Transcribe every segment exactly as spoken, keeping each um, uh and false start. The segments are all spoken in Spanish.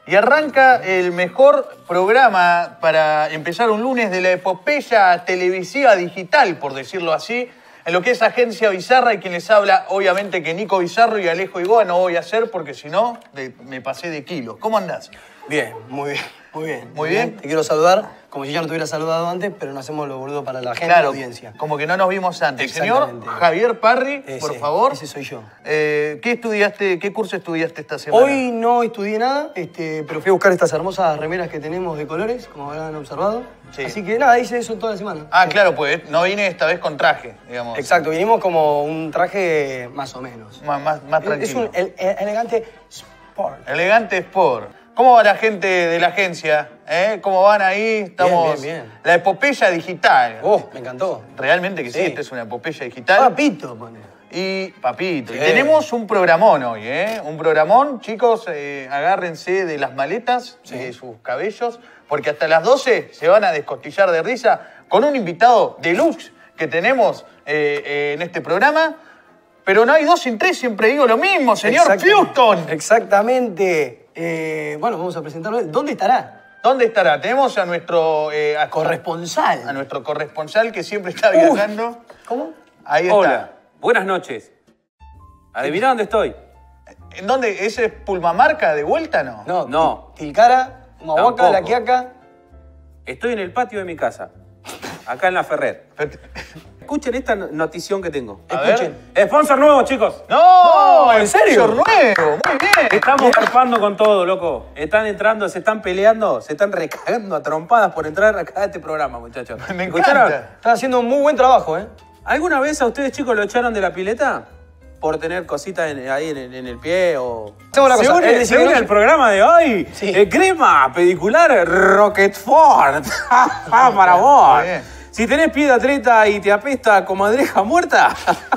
Y arranca el mejor programa para empezar un lunes de la epopeya televisiva digital, por decirlo así, en lo que es Agencia Bizarra, y quien les habla, obviamente que Nico Bizarro y Alejo Igoa no voy a hacer porque si no me pasé de kilos. ¿Cómo andás? Bien, muy bien, muy bien. Muy bien. Te quiero saludar, como si ya no te hubiera saludado antes, pero no hacemos lo boludo para la gente Claro, y la audiencia. Como que no nos vimos antes. Señor Javier Parry, ese, por favor. Ese soy yo. Eh, ¿Qué estudiaste, qué curso estudiaste esta semana? Hoy no estudié nada, este, pero fui a buscar estas hermosas remeras que tenemos de colores, como habrán observado. Sí. Así que nada, hice eso toda la semana. Ah, claro, pues no vine esta vez con traje, digamos. Exacto, vinimos como un traje más o menos. Más, más, más tranquilo. Es un el, el, elegante sport. Elegante Sport. ¿Cómo va la gente de la agencia? ¿Eh? ¿Cómo van ahí? Estamos... Bien, bien, bien. La epopeya digital. Oh, me encantó. Realmente que sí, Sí. esta es una epopeya digital. Papito, pone. Y papito. Sí. Y tenemos un programón hoy, ¿eh? Un programón. Chicos, eh, agárrense de las maletas, Sí. de sus cabellos, porque hasta las doce se van a descostillar de risa con un invitado deluxe que tenemos eh, eh, en este programa. Pero no hay dos sin tres, siempre digo lo mismo, señor Houston. Exactamente. Eh, bueno, vamos a presentarlo. ¿Dónde estará? ¿Dónde estará? Tenemos a nuestro... Eh, a, Corresponsal. A nuestro corresponsal que siempre está viajando. ¿Cómo? Ahí está. Hola, buenas noches. ¿Adiviná dónde estoy? ¿En dónde? ¿Ese es Pulmamarca de vuelta, no? No. No. Tilcara, Humahuaca, Tampoco. La Quiaca. Estoy en el patio de mi casa, acá en La Ferrer. Pero- Escuchen esta no- notición que tengo. A Escuchen. Sponsor nuevo, chicos. ¡No! ¿en serio? sponsor nuevo! ¡Muy bien! Estamos zarpando con todo, loco. Están entrando, se están peleando, se están recagando a trompadas por entrar acá a este programa, muchachos. Me ¿Escucharon? encanta. Están haciendo un muy buen trabajo, ¿eh? ¿Alguna vez a ustedes, chicos, lo echaron de la pileta? Por tener cositas en- ahí en, el- en el pie o... Hacemos una Se cosa, une, él dice se que une no- al programa de hoy. Sí. Eh, crema pedicular Roquefort. Para vos. Muy bien. Si tenés pie de atleta y te apesta como madreja muerta,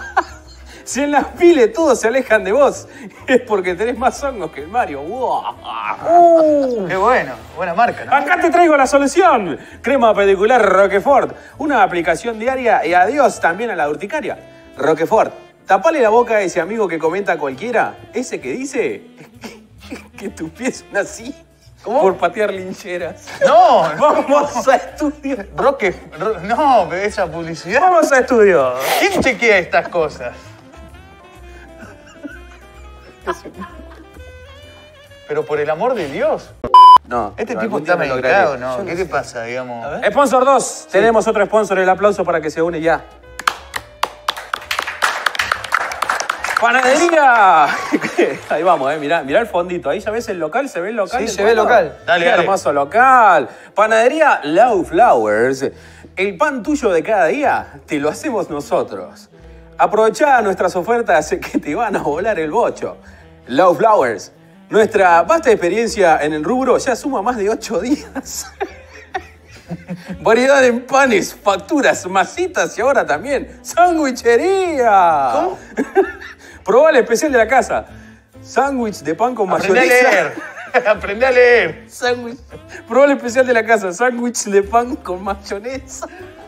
si en las piles todos se alejan de vos, es porque tenés más hongos que el Mario. ¡Wow! Uh. ¡Qué bueno! Buena marca, ¿no? Acá te traigo la solución. Crema pedicular Roquefort. Una aplicación diaria y adiós también a la urticaria. Roquefort. Tapale la boca a ese amigo que comenta cualquiera. Ese que dice que tus pies son así. ¿Cómo? Por patear lincheras. ¡No! Vamos a estudio. Roque... Ro- no, pero esa publicidad... Vamos a estudio. ¿Quién chequea estas cosas? Pero por el amor de Dios. No. Este no, tipo algún está día lo medicado, lograré. ¿no? ¿Qué te pasa, digamos? A ver. Sponsor dos. Tenemos otro sponsor. El aplauso para que se une ya. ¡Panadería! Ahí vamos, eh. Mirá, mirá el fondito. Ahí ya ves el local, se ve el local. Sí, del se ve el fondo? local. Dale, Qué dale. hermoso local. Panadería Low Flowers. El pan tuyo de cada día te lo hacemos nosotros. Aprovechá nuestras ofertas que te van a volar el bocho. Low Flowers. Nuestra vasta experiencia en el rubro ya suma más de ocho días. Variedad en panes, facturas, masitas y ahora también ¡sándwichería! ¿Cómo? Probá el especial de la casa. Sándwich de pan con Aprende a mayonesa. leer. Aprende a leer. Sándwich. Probá el especial de la casa. Sándwich de pan con mayonesa.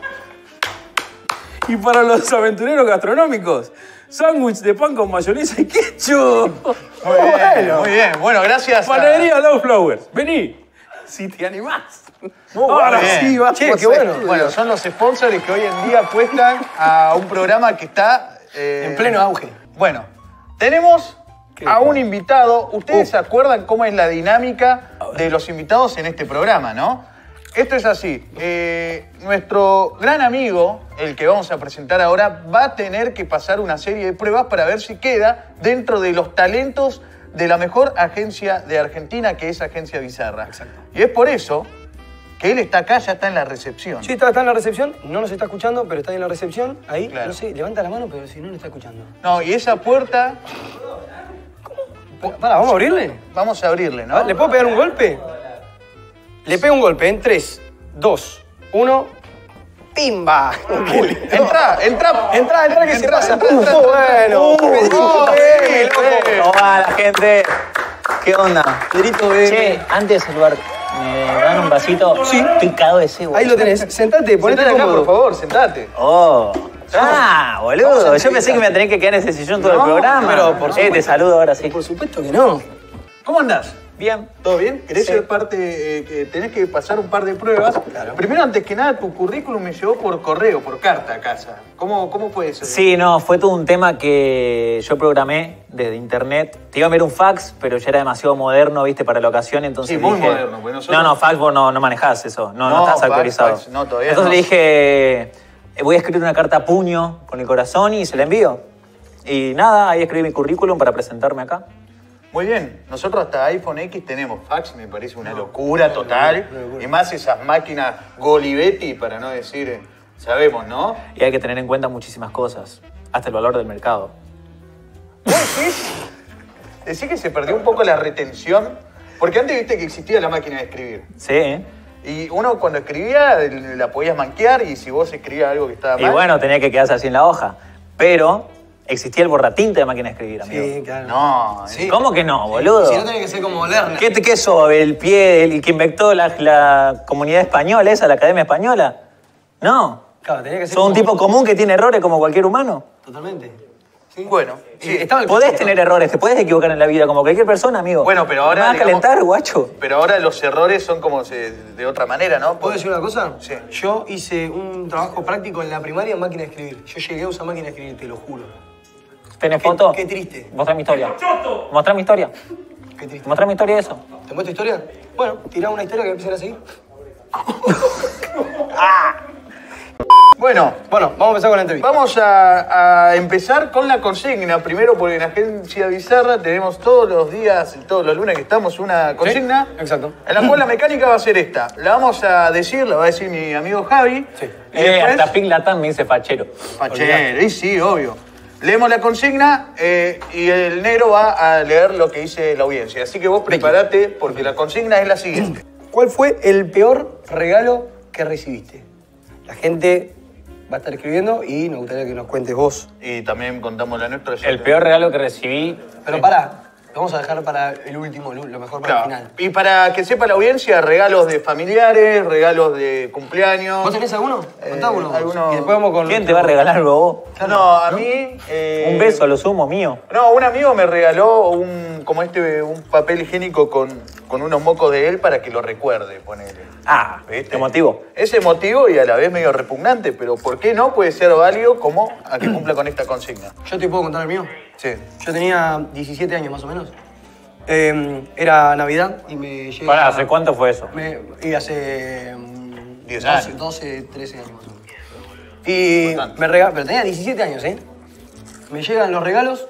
Y para los aventureros gastronómicos, sándwich de pan con mayonesa y ketchup. Muy bien, muy bien. Bueno, gracias. a- Panadería Low Flowers. Vení, si te animás. Ahora bien. sí, vamos. Che, qué a bueno. estudio. Bueno, son los sponsors que hoy en día apuestan a un programa que está... eh, En pleno auge. Bueno, tenemos a un invitado. ¿Ustedes se acuerdan cómo es la dinámica de los invitados en este programa, no? Esto es así. Eh, nuestro gran amigo, el que vamos a presentar ahora, va a tener que pasar una serie de pruebas para ver si queda dentro de los talentos de la mejor agencia de Argentina, que es Agencia Bizarra. Exacto. Y es por eso que él está acá, ya está en la recepción. Sí, está, está en la recepción. No nos está escuchando, pero está en la recepción. Ahí, Claro. no sé, levanta la mano, pero si no, no está escuchando. No, y esa puerta, Para, ¿vamos a abrirle? vamos a abrirle, ¿no? A ver, ¿le puedo pegar un golpe? Le pego un golpe en tres, dos, uno. ¡Pimba! Entra, entra. Entra, entra, que se pasa. entra, entra, Uh, entra. bueno. Uh, Pedrito, no, bebe, eh, loco. eh. ¿Cómo va la gente? ¿Qué onda? Pedrito, bebe. Che, antes de saludar, ¿me dan un vasito? Sí. Estoy cagado de cebo. Ahí lo tenés. Sentate, ponete Sentate acá, cómodo. por favor, sentate. Oh. Ah, Vamos boludo. a Yo pensé que me iba a tener que quedar en ese sillón todo No, el programa. pero por Eh, te supuesto. saludo ahora sí. Por supuesto que no. ¿Cómo andás? Bien. ¿Todo bien? ¿Querés Sí. ser parte, eh, que tenés que pasar un par de pruebas? Claro. Primero, antes que nada, tu currículum me llegó por correo, por carta a casa. ¿Cómo, cómo fue eso? Sí, no, fue todo un tema que yo programé desde internet. Te iba a enviar un fax, pero ya era demasiado moderno, viste, para la ocasión, entonces Sí, muy dije, moderno, porque nosotros- No, no, fax vos no, no manejás eso, no, no, No, estás fax, actualizado. fax, no, todavía entonces no. le dije, voy a escribir una carta a puño con el corazón y se la envío. Y nada, ahí escribí mi currículum para presentarme acá. Muy bien. Nosotros hasta iPhone X tenemos fax, me parece una locura total. Y más esas máquinas Golivetti, para no decir, eh, sabemos, ¿no? Y hay que tener en cuenta muchísimas cosas, hasta el valor del mercado. ¿Vos decís? Decís que se perdió un poco la retención, porque antes viste que existía la máquina de escribir. Sí, ¿eh? Y uno cuando escribía la podías manquear y si vos escribías algo que estaba Y mal... bueno, tenía que quedarse así en la hoja. Pero existía el borratinta de máquina de escribir, amigo. Sí, claro. No, Sí. ¿Cómo que no, boludo? Si no tiene que ser como Lerner. ¿Qué, ¿Qué sos? ¿El pie, el que inventó la, la comunidad española, esa, la Academia Española? No. Claro, tenía que ser ¿Sos un como- tipo común que tiene errores como cualquier humano? Totalmente. Sí. Bueno, Sí, sí. estaba el Podés concepto. tener errores, te podés equivocar en la vida como cualquier persona, amigo. Bueno, pero ahora, ¿Me vas a digamos- calentar, guacho? Pero ahora los errores son como se- de otra manera, ¿no? ¿Puedo decir una cosa? Sí. Yo hice un trabajo práctico en la primaria en máquina de escribir. Yo llegué a usar máquina de escribir, te lo juro. ¿Tenés Qué- foto? qué triste. Mostrá mi historia. Mostrá mi historia. Qué triste. Mostrá mi historia de eso. ¿Te muestro historia? Bueno, tirá una historia que empiecen a seguir. Bueno, Bueno, vamos a empezar con la entrevista. vamos a, a empezar con la consigna. Primero, porque en la Agencia Bizarra tenemos todos los días, todos los lunes que estamos, una consigna. Sí, exacto. En la cual la mecánica va a ser esta. La vamos a decir, la va a decir mi amigo Javi. Sí. Y Eh, después, hasta Pink Latam me dice fachero. Pachero, y sí, obvio. Leemos la consigna eh, y el negro va a leer lo que dice la audiencia. Así que vos prepárate porque la consigna es la siguiente. ¿Cuál fue el peor regalo que recibiste? La gente va a estar escribiendo y nos gustaría que nos cuentes vos. Y también contamos la nuestra. El peor regalo que recibí. Pero pará, lo vamos a dejar para el último, lo mejor para Claro. el final. Y para que sepa la audiencia, regalos de familiares, regalos de cumpleaños. ¿Vos tenés alguno? Contá Eh, uno. alguno- Y después vamos con... ¿Quién te va a regalar algo vos? No, a mí... eh, Un beso a lo sumo mío. No, un amigo me regaló un, como este, un papel higiénico con, con unos mocos de él para que lo recuerde, ponele. Ah, ¿Viste? emotivo. Es emotivo y a la vez medio repugnante, pero ¿por qué no puede ser válido como a que cumpla con esta consigna? ¿Yo te puedo contar el mío? Sí. Yo tenía diecisiete años más o menos. Eh, era Navidad y me llega... Pará, ¿hace cuánto fue eso? Me, y hace... mm, diez doce, años. doce, trece años más o menos. Y Bastante. me regaló... Pero tenía diecisiete años, ¿eh? Me llegan los regalos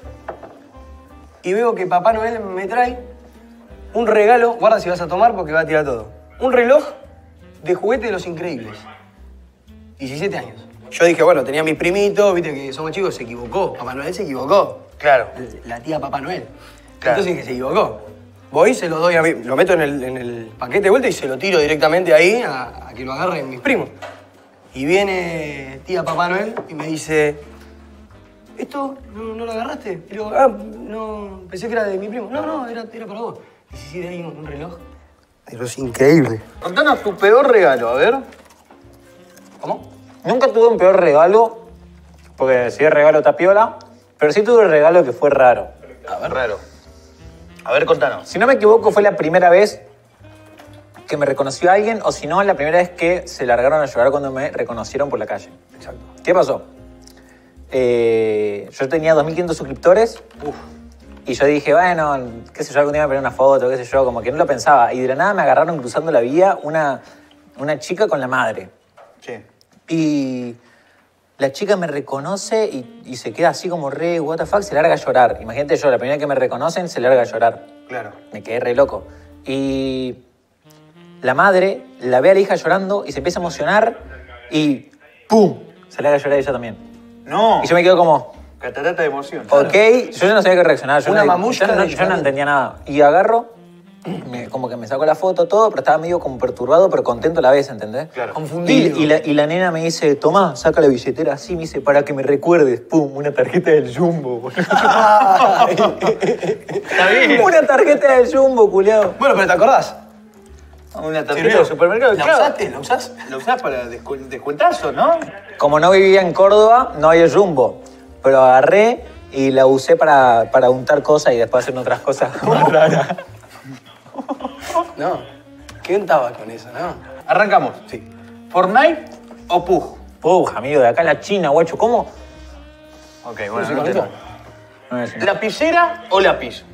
y veo que Papá Noel me trae un regalo... Guarda si vas a tomar porque va a tirar todo. Un reloj de juguete de Los Increíbles. diecisiete años. Yo dije, bueno, tenía mis primitos, viste que somos chicos, se equivocó. Papá Noel se equivocó. Claro. La tía Papá Noel. Claro. Entonces dije, se equivocó. Voy, se lo doy a mí, lo meto en el, en el paquete de vuelta y se lo tiro directamente ahí a, a que lo agarren mis primos. Y viene tía Papá Noel y me dice, ¿esto no, no lo agarraste? Y digo, ah, no, pensé que era de mi primo. No, no, era, era para vos. diecisiete años, un reloj. Pero es increíble. Contanos tu peor regalo, a ver. ¿Cómo? Nunca tuve un peor regalo, porque si es regalo tapiola, pero sí tuve un regalo que fue raro. A ver. Raro. A ver, contanos. Si no me equivoco, fue la primera vez que me reconoció alguien, o si no, la primera vez que se largaron a llorar cuando me reconocieron por la calle. Exacto. ¿Qué pasó? Eh, yo tenía dos mil quinientos suscriptores. Uf. Y yo dije, bueno, qué sé yo, algún día me poner una foto, qué sé yo, como que no lo pensaba. Y de la nada me agarraron cruzando la vía una, una chica con la madre. Sí. Y la chica me reconoce y, y se queda así como re, what the fuck, se larga a llorar. Imagínate yo, la primera vez que me reconocen, se larga a llorar. Claro. Me quedé re loco. Y la madre la ve a la hija llorando y se empieza a emocionar y ¡pum! Se larga a llorar ella también. No. Y yo me quedo como, Catarata de emoción. ok, yo ya no sabía qué reaccionar. Yo Una no, mamushka yo no- de yo no llorar. entendía nada. Y agarro, me- como que me sacó la foto, todo, pero estaba medio como perturbado, pero contento a la vez, ¿entendés? Claro. Confundido. Y, y la, y la nena me dice, tomá, saca la billetera así, me dice, para que me recuerdes. Pum, una tarjeta del Jumbo, boludo. Está bien. Una tarjeta del Jumbo, culiao. Bueno, pero ¿te acordás? Una tarjeta ¿Sirvió? de supermercado. ¿La claro. usaste? ¿La usás? La usás para descu- descuentazo, ¿no? Como no vivía en Córdoba, no había Jumbo. Pero agarré y la usé para, para untar cosas y después hacer otras cosas más raras. No. ¿Quién estaba con eso, no? Arrancamos. Sí. ¿Fortnite o P U B G? Puj, amigo, de acá a la China, guacho. ¿Cómo? Ok, ¿Sí, bueno, no con te- eso? No es- ¿Lapicera o lápiz?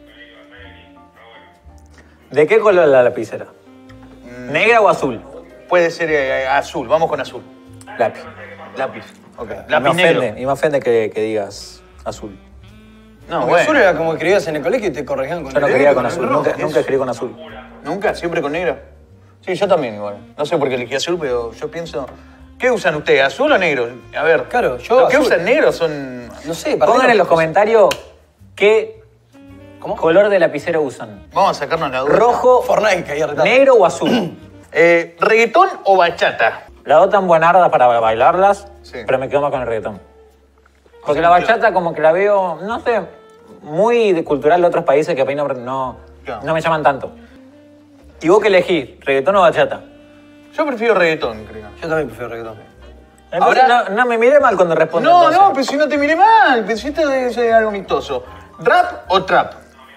¿De qué color la lapicera? ¿Negra o azul? Puede ser eh, azul, vamos con azul. Lápiz. Lápiz. Ok. Y me Lápiz negro. ofende, y me ofende que, que digas azul. No, Porque bueno. azul era como escribías en el colegio y te corregían con Yo no el quería negro, con el azul, rojo. nunca, nunca escribí con azul. ¿Nunca? ¿Siempre con negra? Sí, yo también igual. No sé por qué elegí azul, pero yo pienso... ¿Qué usan ustedes? ¿Azul o negro? A ver. Claro, yo Los que azul. usan negro son... No sé, para Pongan mí en los no- comentarios qué ¿Cómo? color de lapicero usan. Vamos a sacarnos la duda. ¿Rojo, Fortnite, que ahí retado. negro o azul? Eh, ¿Reggaetón o bachata? La dos tan buenarda para bailarlas, Sí. pero me quedo más con el reggaetón. Porque la bachata como que la veo, no sé, muy de- cultural de otros países que a mí no, no, Claro. no me llaman tanto. ¿Y vos qué elegís? ¿Reggaetón o bachata? Yo prefiero reggaetón, creo. Yo también prefiero reggaetón. Entonces, Ahora- no, no me miré mal cuando respondo. No, entonces. no, pero si no te miré mal. Pensiste de ser algo amistoso. ¿Rap o trap?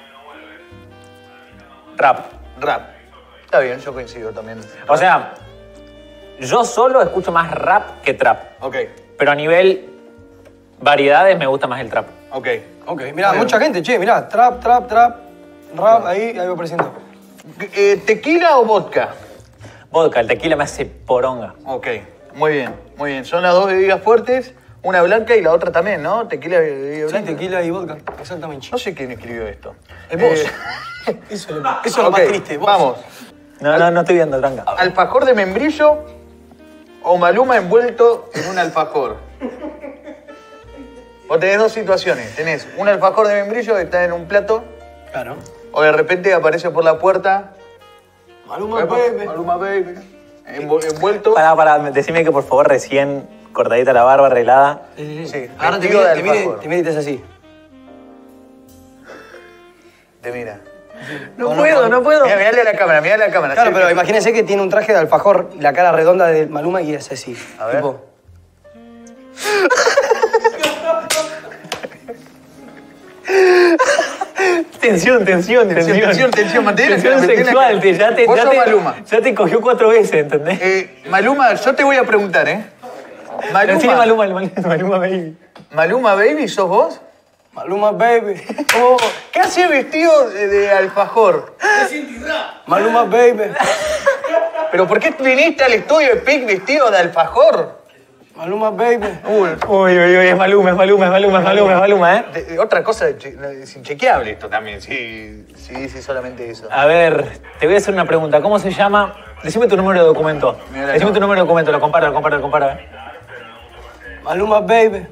Rap. Rap. Está bien, yo coincido también. O sea, yo solo escucho más rap que trap. Ok, Pero a nivel variedades me gusta más el trap. ok. Ok, mirá, mucha gente, che, mirá, trap, trap, trap, rap, ahí, ahí va apareciendo. Eh, ¿Tequila o vodka? Vodka, el tequila me hace poronga. Ok, muy bien, muy bien. Son las dos bebidas fuertes, una blanca y la otra también, ¿no? Tequila y bebida Sí, blanca. tequila y vodka, exactamente. No sé quién escribió esto. Es vos. Eh, Eso, es lo- eso es lo ok, más triste, vos. Vamos. No, no, no estoy viendo, tranca. ¿Alfajor de membrillo o Maluma envuelto en un alfajor? Vos tenés dos situaciones. Tenés un alfajor de membrillo que está en un plato Claro. o de repente aparece por la puerta Maluma, Epa, baby. Maluma Baby envu- envuelto. Pará, pará, decime que por favor recién cortadita la barba, arreglada. Sí, sí, Sí, sí. Ahora te vestido mira, de te mira, alfajor. te mira y te hace así. Te mira. No no, puedo, no puedo. Mira, mirale a la cámara, mirale a la cámara. Claro, Sí, pero que- imagínense que tiene un traje de alfajor y la cara redonda de Maluma y es así. A ver. Tipo, Tensión, tensión, tensión. tensión, tensión, mantenela, Tensión mantenela. sexual, te- ya te, Vos ya sos te, Maluma. ya te cogió cuatro veces, ¿entendés? Eh, Maluma, yo te voy a preguntar, ¿eh? Maluma, Decime Maluma, Maluma, Maluma, baby. Maluma Baby, ¿sos vos? Maluma, baby. Oh, ¿qué hace vestido de, de alfajor? Maluma, baby. ¿Pero por qué viniste al estudio de Pic vestido de alfajor? Maluma, baby. Uy, Uy, uy, uy, es Maluma, es Maluma, es Maluma, es Maluma, es Maluma, ¿eh? de- de- otra cosa de che- es inchequeable esto también, si, si dice solamente eso. A ver, te voy a hacer una pregunta. ¿Cómo se llama? Decime tu número de documento. Mira la Decime tu cámara. número de documento, lo comparo, lo comparo, lo comparo. ¿eh? Maluma, baby.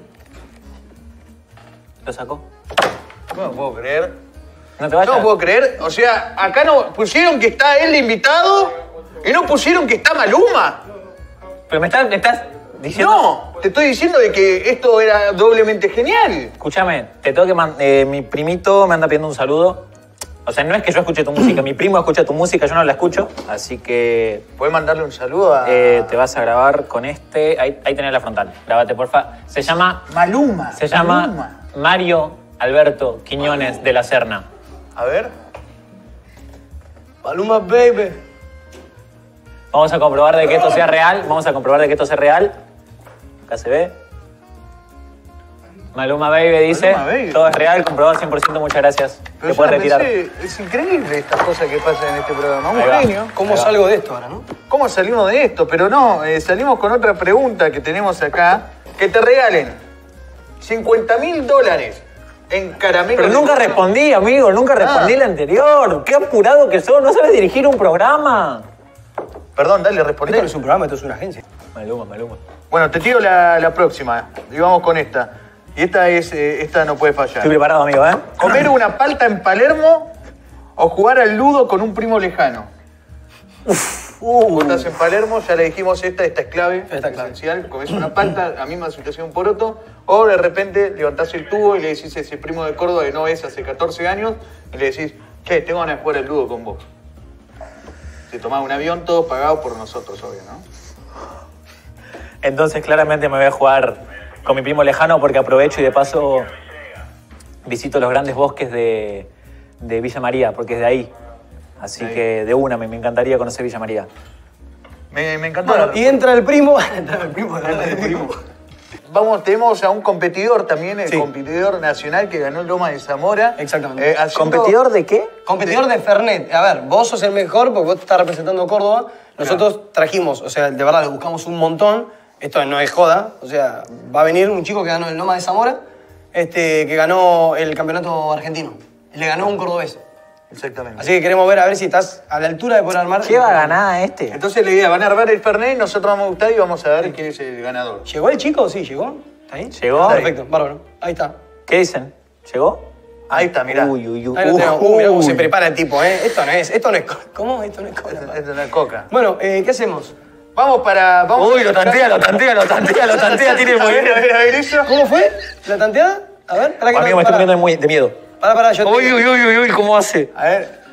¿Lo sacó? No lo puedo creer. ¿No te vayas? No lo puedo creer. O sea, acá no pusieron que está él de invitado y no pusieron que está Maluma. Pero me estás, me estás diciendo... No, te estoy diciendo de que esto era doblemente genial. Escúchame, te tengo que man- eh, mi primito me anda pidiendo un saludo. O sea, no es que yo escuche tu música, mi primo escucha tu música, yo no la escucho. Así que ¿Puedes mandarle un saludo a eh, te vas a grabar con este. Ahí, ahí tenés la frontal. Grabate, porfa. Se llama. Maluma? Se llama Maluma. Mario Alberto Quiñones de la Serna. A ver. Maluma, baby. Vamos a comprobar de que esto sea real. Vamos a comprobar de que esto sea real. Acá se ve. Maluma Baby dice. Maluma Baby. Todo es real, comprobado cien por ciento. Muchas gracias. Pero Te yo puedes la retirar. pensé, es increíble estas cosas que pasan en este programa. Un Ahí va. genio. ¿Cómo salgo de esto ahora, no? ¿Cómo salimos de esto? Pero no, eh, salimos con otra pregunta que tenemos acá. Que te regalen cincuenta mil dólares en caramelos. Pero de nunca coco. respondí, amigo. Nunca respondí Ah. el anterior. Qué apurado que sos. No sabes dirigir un programa. Perdón, dale, Esto respondé. no es un programa, esto es una agencia. Maluma, Maluma. Bueno, te tiro la, la próxima. Y vamos con esta. Y esta es, eh, esta no puede fallar. Estoy preparado, amigo, ¿eh? ¿Comer una palta en Palermo o jugar al ludo con un primo lejano? Vos estás en Palermo, ya le dijimos esta, esta es clave, Esta es clave. esencial. Comés una palta, la misma situación poroto, o de repente levantás el tubo y le decís a ese primo de Córdoba que no ves hace catorce años, y le decís, che, tengo ganas de jugar al ludo con vos. Te tomás un avión, todo pagado por nosotros, obvio, ¿no? Entonces, claramente me voy a jugar con mi primo lejano porque aprovecho y de paso visito los grandes bosques de, de Villa María, porque es de ahí. Así Sí. que de una, me, me encantaría conocer Villa María. Me, me encantó. Bueno, la y entra el primo. Entra el primo. Entra el primo. Vamos, tenemos a un competidor también, el Sí. competidor nacional que ganó Loma de Zamora. Exactamente. Eh, haciendo- ¿Competidor de qué? Competidor de Fernet. A ver, vos sos el mejor porque vos estás representando Córdoba. Nosotros trajimos, o sea, de verdad, le buscamos un montón. Esto no es joda. O sea, va a venir un chico que ganó el Loma de Zamora, este, que ganó el campeonato argentino. Y le ganó un cordobés. Exactamente. Así que queremos ver a ver si estás a la altura de poder armar. ¿Qué va a ganar este? Entonces la idea, van a armar el Fernet, nosotros vamos a gustar y vamos a ver quién es el ganador. ¿Llegó el chico? Sí, llegó. ¿Está ahí? ¿Llegó? Perfecto, bárbaro. Ahí está. ¿Qué dicen? ¿Llegó? Ahí está, mirá. Uy, uy, uy. Ahí lo tenemos. Uh, mirá cómo Uy. se prepara el tipo, ¿eh? Esto no es, esto no es. co- ¿Cómo? Esto no es cola. Esto esto no es coca. Bueno, eh, ¿qué hacemos? Vamos para... Vamos Uy, lo tantea, lo tantea, lo tantea, lo tantea, tiene A ver, a ver, a ver eso. ¿Cómo fue? ¿La tanteada? A ver, para que Amigo, me estoy poniendo de, muy- de miedo. Para, para, yo te... Uy, uy, uy, uy, uy, ¿cómo hace? A ver.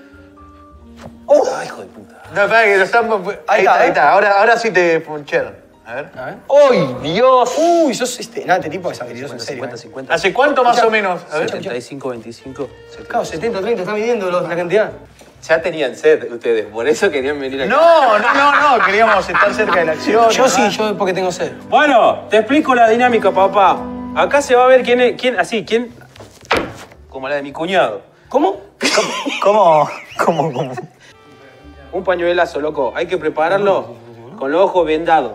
Ay, hijo de puta. No, para que lo están... Ahí, Ahí está, está, ahí ¿eh? está. Ahora, ahora sí te puncharon. A ver. A ver. ¡Uy, Dios! Uy, sos este... No, este tipo es habilidoso, en serio. cincuenta, ¿eh? cincuenta. ¿Hace cuánto más o menos? A ver. setenta y cinco, veinticinco. Claro, setenta, treinta, está midiendo los- la cantidad. Ya tenían sed ustedes, por eso querían venir acá. No, no, no, no. Queríamos estar cerca de la acción. Yo sí, ¿verdad? yo porque tengo sed. Bueno, te explico la dinámica, papá. Acá se va a ver quién es, quién, así, quién... Como la de mi cuñado. ¿Cómo? ¿Cómo? ¿Cómo? ¿Cómo? Un pañuelazo, loco. Hay que prepararlo con los ojos vendados.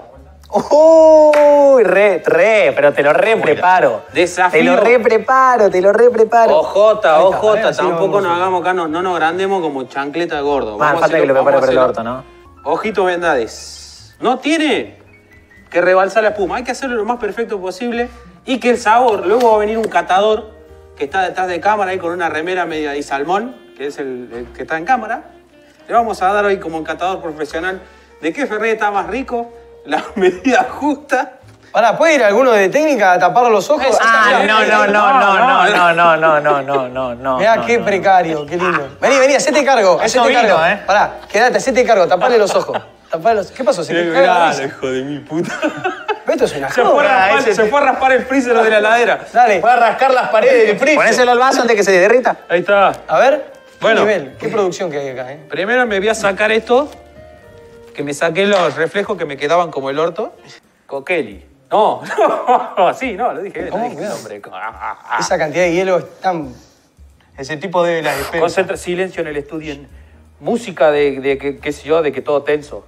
Uy, re, re, pero te lo re preparo. Desafío. Te lo re preparo, te lo re preparo. Ojota, Ahí está, ojota. ¿eh? Así lo Tampoco vamos nos a hacer. hagamos acá, no, no nos agrandemos como chancleta de gordo. Man, Vamos a falta que lo hacerlo- prepare vamos a por el hacerlo. orto, ¿no? Ojitos vendades. No tiene que rebalsar la espuma. Hay que hacerlo lo más perfecto posible y que el sabor. Luego va a venir un catador que está detrás de cámara ahí con una remera media de salmón, que es el, el que está en cámara. Le vamos a dar hoy como un catador profesional de qué Fernet está más rico, la medida justa. Pará, ¿puede ir alguno de técnica a tapar los ojos? Ah, Ahí está, no, mirá, no, ahí no, está. no, no, no, no, no, no, no, no. Mirá no, qué no. precario, qué lindo. Vení, vení, hacete cargo, Eso hacete vino, cargo. ¿eh? Pará, quédate, hacete cargo, tapale los ojos. Tapale los... ¿Qué pasó? ¿Se te cae la risa? hijo de mi puta. Esto es una Se fue, a joda. raspar, ese- se fue a raspar el freezer de la heladera. Dale, Va a rascar las paredes del freezer. Ponéselo al vaso antes que se derrita. Ahí está. a ver. ¿Qué Bueno. nivel? ¿Qué producción que hay acá, eh? Primero me voy a sacar esto, que me saqué los reflejos que me quedaban como el orto. Coqueli. No, no, sí, no, lo dije bien. ¿Cómo? lo dije, Cuidado. hombre. Ah, ah, Esa cantidad de hielo es tan... Ese tipo de las ah. despensas. Concentra, silencio en el estudio. en música de, de que, qué sé yo, de que todo tenso.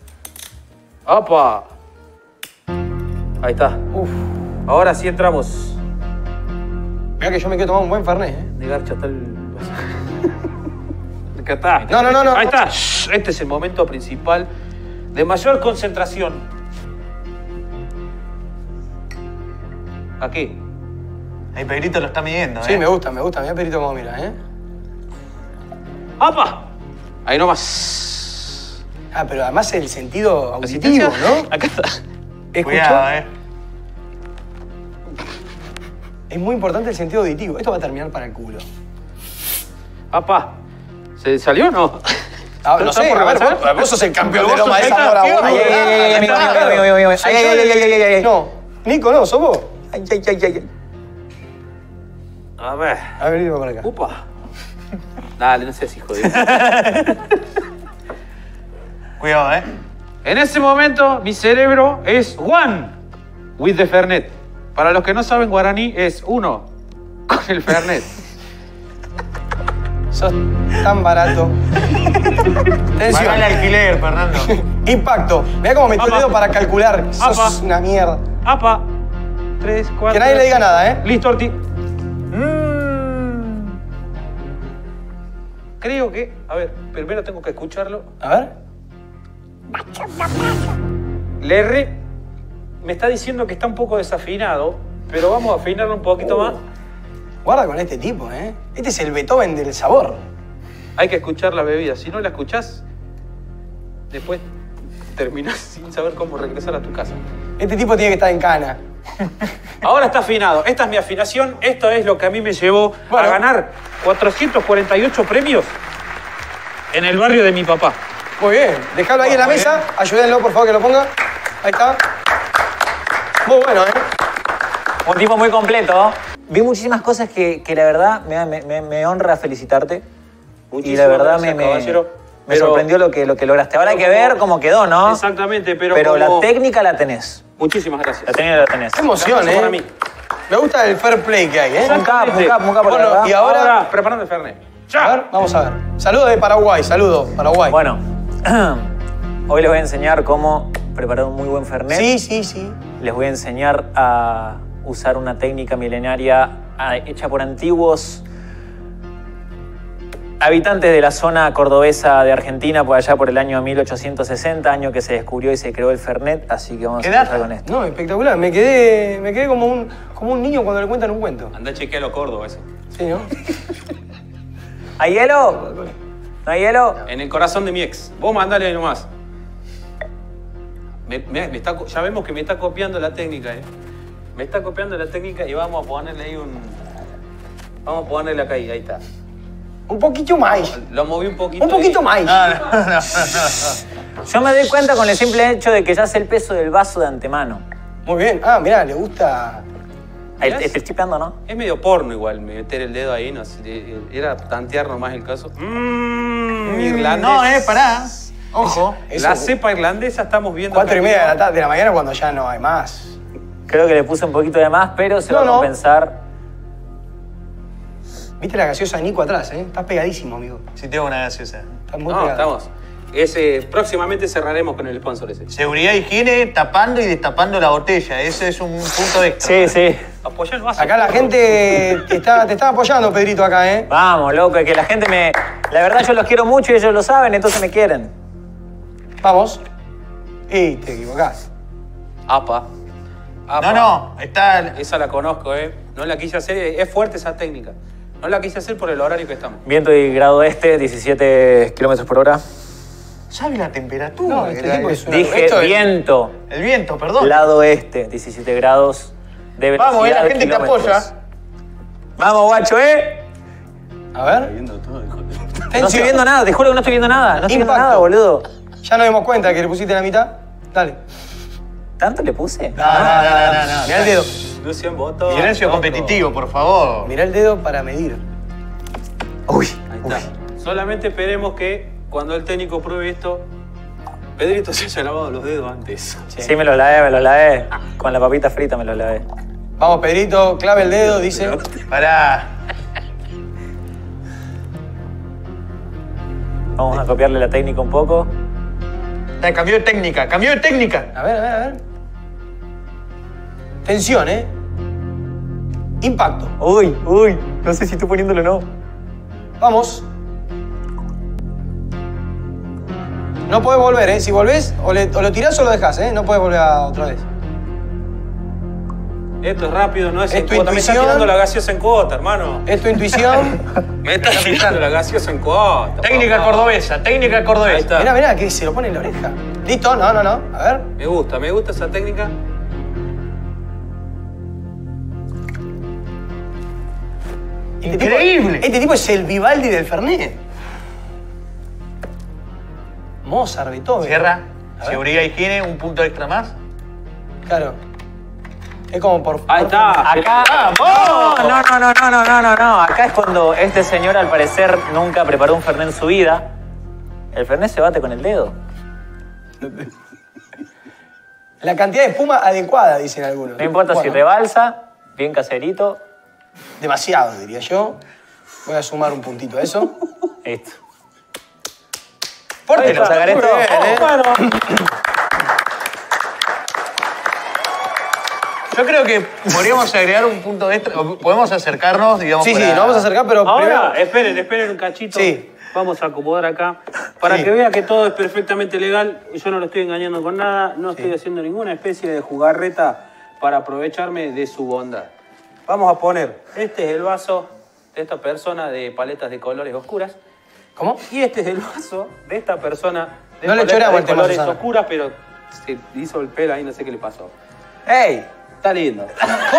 ¡Apa! Ahí está. Uf. Ahora sí entramos. Mirá que yo me quiero tomar un buen Fernet, eh. De garcha está el... Acá está. No, no, no, no. Ahí está. Shh, este es el momento principal de mayor concentración. Aquí. El Pedrito lo está midiendo, Sí, ¿eh? me gusta, me gusta. Mirá Perito cómo mira, eh. ¡Apa! Ahí nomás. Ah, pero además el sentido ¿Asistencia? auditivo, ¿no? Acá está. ¿Escuchó? Cuidado, ¿eh? Es muy importante el sentido auditivo. Esto va a terminar para el culo. ¡Apa! ¿Se salió o no? Ah, no ¿Está sé, por a ver, rebasar? vos, vos sos el campeón de Vos sos Loma de el Zamora, campeón, boludo. Ay, ay, ay, ay, amigo, amigo, amigo, amigo, amigo. Soy Ay, yo ay, el- ay, ay, ay, ay. No, Nico, no, sos vos. Ay, ay, ay, ay, ay. A ver. A ver, venimos para acá. ¡Upa! Dale, no seas hijo de... Cuidado, ¿eh? En ese momento, mi cerebro es one with the Fernet. Para los que no saben guaraní, es uno con el Fernet. Sos tan barato. Tensión. Pagale alquiler, Fernando. Impacto. Mirá cómo metió el Apa. dedo para calcular. Sos Apa. una mierda. ¡Apa! Tres, cuatro... Que nadie le diga nada, ¿eh? Listo, Orti. Mm. Creo que... A ver, primero tengo que escucharlo. A ver. Le re... Me está diciendo que está un poco desafinado, pero vamos a afinarlo un poquito más. Guarda con este tipo, ¿eh? Este es el Beethoven del sabor. Hay que escuchar la bebida. Si no la escuchás, después terminás sin saber cómo regresar a tu casa. Este tipo tiene que estar en cana. Ahora está afinado. Esta es mi afinación. Esto es lo que a mí me llevó Bueno. a ganar cuatrocientos cuarenta y ocho premios en el barrio de mi papá. Muy bien. Dejalo ahí en la mesa. Ayúdenlo, por favor, que lo ponga. Ahí está. Muy bueno, ¿eh? Un tipo muy completo. Vi muchísimas cosas que, que la verdad me, me- me- me honra felicitarte. Muchísimas y la verdad gracias, me, me, caballero. me Pero- sorprendió lo que, lo que lograste. Ahora hay que ver cómo quedó, ¿no? Exactamente, pero Pero la como- técnica la tenés. Muchísimas gracias. La técnica la tenés. Qué emoción, Aplauso ¿eh? para mí. Me gusta el fair play que hay, ¿eh? Un capo, un capo, un capo, la Bueno, verdad. y ahora, Ahora, preparando el Fernet. a ver, vamos a ver. Saludos de Paraguay, saludos, Paraguay. Bueno, hoy les voy a enseñar cómo preparar un muy buen Fernet. Sí, sí, sí. Les voy a enseñar a usar una técnica milenaria ah, hecha por antiguos habitantes de la zona cordobesa de Argentina, por allá por el año mil ochocientos sesenta, año que se descubrió y se creó el Fernet, así que vamos ¿Qué a empezar data? con esto. No, espectacular. Me quedé, me quedé como, un, como un niño cuando le cuentan un cuento. Andá a chequearlo Córdoba ese. Sí, ¿no? ¿Hay hielo? ¿No hay hielo? En el corazón de mi ex. Vos mandale nomás. Me, me- me está, co- ya vemos que me está copiando la técnica, ¿eh? Me está copiando la técnica y vamos a ponerle ahí un... Vamos a ponerle acá ahí, ahí está. Un poquito más. Lo moví un poquito. Un poquito ahí. más. No, no, no, no. Yo me doy cuenta con el simple hecho de que ya sé el peso del vaso de antemano. Muy bien. Ah, mirá, le gusta. Ahí ¿Ves? te, te estoy pegando, ¿no? Es medio porno igual, meter el dedo ahí, no sé, eh, era tantear nomás el caso. Mmm, irlandés. No, eh, pará. Ojo. Eso- La cepa irlandesa estamos viendo Cuatro y acá. media de la, tarde, de la mañana cuando ya no hay más. Creo que le puse un poquito de más, pero se No, va a no. compensar. Viste la gaseosa de Nico atrás, ¿eh? Estás pegadísimo, amigo. Si tengo una gaseosa. Estás muy No, pegado. estamos. Ese, próximamente cerraremos con el sponsor ese. Seguridad e higiene, tapando y destapando la botella. Ese es un punto extra. Sí, sí. Apoya el vaso. Acá la gente te está, te está apoyando, Pedrito, acá, ¿eh? Vamos, loco, es que la gente me... La verdad yo los quiero mucho y ellos lo saben, entonces me quieren. Vamos. Y te equivocás. Apa. Apa. No, no, está. Esa la conozco, ¿eh? No la quise hacer, es fuerte esa técnica. No la quise hacer por el horario que estamos. Viento y grado este, diecisiete kilómetros por hora. ¿Sabe la temperatura? No, este El- tipo es una- Dije esto es- viento. El viento, perdón. Lado este, diecisiete grados de velocidad. Vamos, eh, la gente te kilómetros. apoya. Vamos, guacho, ¿eh? A ver. No estoy viendo nada, te juro que no estoy viendo nada. No estoy viendo Impacto. nada, boludo. Ya nos dimos cuenta que le pusiste la mitad. Dale. ¿Tanto le puse? No, no, no, no, no. Mirá el dedo. Lucian Boto. Silencio competitivo, por favor. Mirá el dedo para medir. Uy, Ahí está. Solamente esperemos que cuando el técnico pruebe esto, Pedrito se haya lavado los dedos antes. sí, me los lavé, me los lavé. Con la papita frita me los lavé. Vamos, Pedrito, clave el dedo, dice. Pará. Vamos a copiarle la técnica un poco. Ya, cambió de técnica, cambió de técnica. A ver, a ver, a ver. Tensión, ¿eh? Impacto. Uy, uy, no sé si estoy poniéndolo o no. Vamos. No puedes volver, ¿eh? Si volvés, o, le- o lo tirás o lo dejás, ¿eh? No puedes volver a- otra vez. Esto es rápido, no es, Es en tu cuota. Me está intuición. tirando la gaseosa en cuota, hermano. Es tu intuición. Me está tirando la gaseosa en cuota. Técnica papá. cordobesa, técnica Ahí cordobesa. está. Mirá, mirá, que se lo pone en la oreja. ¿Listo? No, no, no. A ver. Me gusta, me gusta esa técnica. Este tipo- Increíble. este tipo es el Vivaldi del Fernet. Mozart, Beethoven. Cierra. A ver. Seguridad e higiene, un punto extra más. Claro. Es como por... Ahí por- está. Acá. No, no, no, no, no, no, no, no. Acá es cuando este señor, al parecer, nunca preparó un Fernet en su vida. El Fernet se bate con el dedo. La cantidad de espuma adecuada, dicen algunos. No importa si Bueno, rebalsa, bien caserito. Demasiado, diría yo. Voy a sumar un puntito a eso. Listo. Fuerte, Vamos a sacar muy esto. bien, ¿eh? Bueno, Yo creo que podríamos agregar un punto extra. o podemos acercarnos, digamos. Sí, sí, para- nos vamos a acercar, pero ahora, primero... esperen, esperen un cachito. Sí. Vamos a acomodar acá. Para Sí. que vea que todo es perfectamente legal. Yo no lo estoy engañando con nada. No estoy haciendo ninguna especie de jugarreta para aprovecharme de su bondad. Vamos a poner, este es el vaso de esta persona de paletas de colores oscuras. ¿Cómo? Y este es el vaso de esta persona de No le paletas choramos de el tema, colores Susana. oscuras, pero se hizo el pelo ahí, no sé qué le pasó. ¡Ey! Está lindo.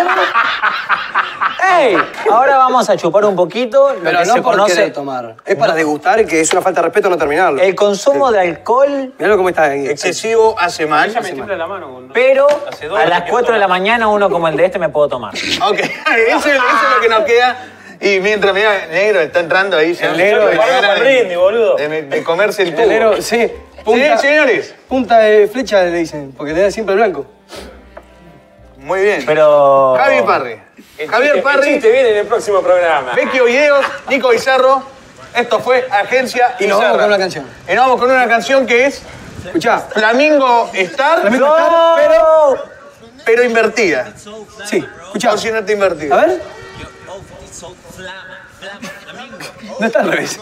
¡Ey! Ahora vamos a chupar un poquito lo Pero que no se por conoce. querer tomar. Es para degustar, que es una falta de respeto no terminarlo. El consumo de alcohol, Mirá cómo está ahí. Excesivo hace mal. Ella me tiembla la mano. con- pero Hace dos a horas las que cuatro de la toma. mañana uno como el de este me puedo tomar. Ok, eso, es- eso es lo que nos queda Y mientras, mirá, negro está entrando ahí. El negro, de, paremos de, brindis, boludo. de, de comerse el El tubo. negro, sí. Punta, Sí, señores. Punta de flecha le dicen, porque le da siempre el blanco. Muy bien. Pero. Javi Parry. El Javier chiste- Parry, El chiste viene en el próximo programa. Vecchio Videos, Nico Bizarro. Esto fue Agencia Y nos vamos Bizarra. con una canción. Y nos vamos con una canción que es Escuchá. Flamingo Star, Flamingo no, Star, pero... pero invertida. Sí, escuchá. Consonante invertida. A ver. No está al revés.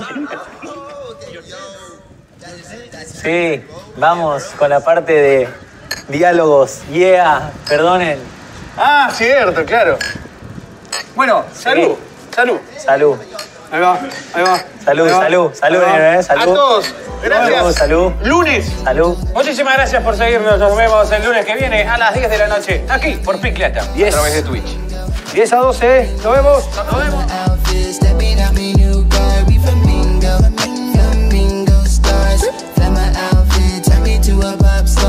Sí, vamos con la parte de diálogos. Yeah, perdonen. Ah, cierto, claro. Bueno, salud. Salud. Salud. Ahí va, ahí va. Salud, Ahí va. salud, salud, Ahí va. eh, salud. A todos, gracias. Salud, salud. Lunes. Salud. Muchísimas gracias por seguirnos. Nos vemos el lunes que viene a las diez de la noche, aquí por Piclata, Yes. a través de Twitch. diez a doce, nos vemos. Nos vemos.